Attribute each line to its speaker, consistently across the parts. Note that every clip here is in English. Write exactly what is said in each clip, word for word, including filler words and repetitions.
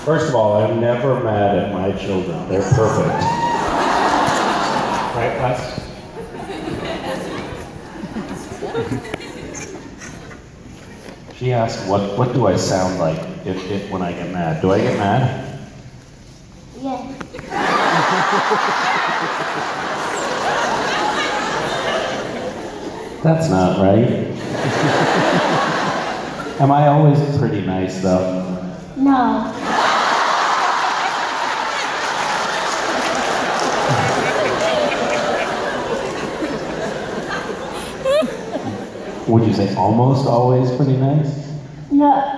Speaker 1: First of all, I'm never mad at my children. They're perfect. Right, Wes? She asked, what, what do I sound like if, if, when I get mad? Do I get mad?
Speaker 2: Yes.
Speaker 1: That's not right. Am I always pretty nice, though?
Speaker 2: No.
Speaker 1: Would you say almost always pretty nice?
Speaker 2: No.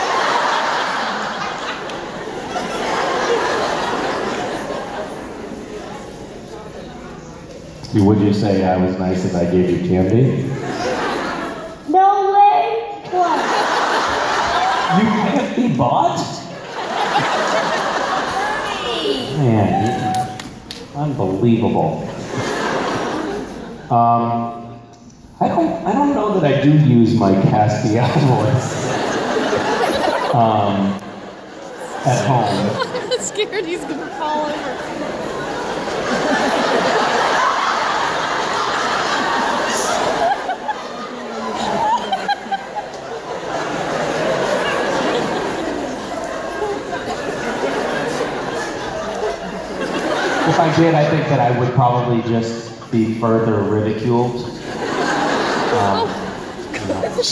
Speaker 1: Would you say I was nice if I gave you candy?
Speaker 2: No way. What?
Speaker 1: You can't be bought? Man, you, unbelievable. Um, I don't, I don't know that I do use my Castile voice um, at home.
Speaker 3: I'm scared he's gonna fall over.
Speaker 1: If I did, I think that I would probably just be further ridiculed. Um, you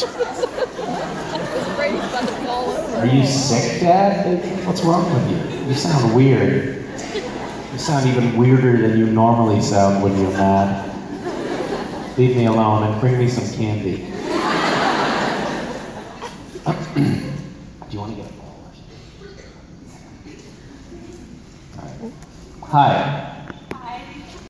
Speaker 1: know. Are you sick, Dad? What's wrong with you? You sound weird. You sound even weirder than you normally sound when you're mad. Leave me alone and bring me some candy. Do you want to get a ball? All right. Hi.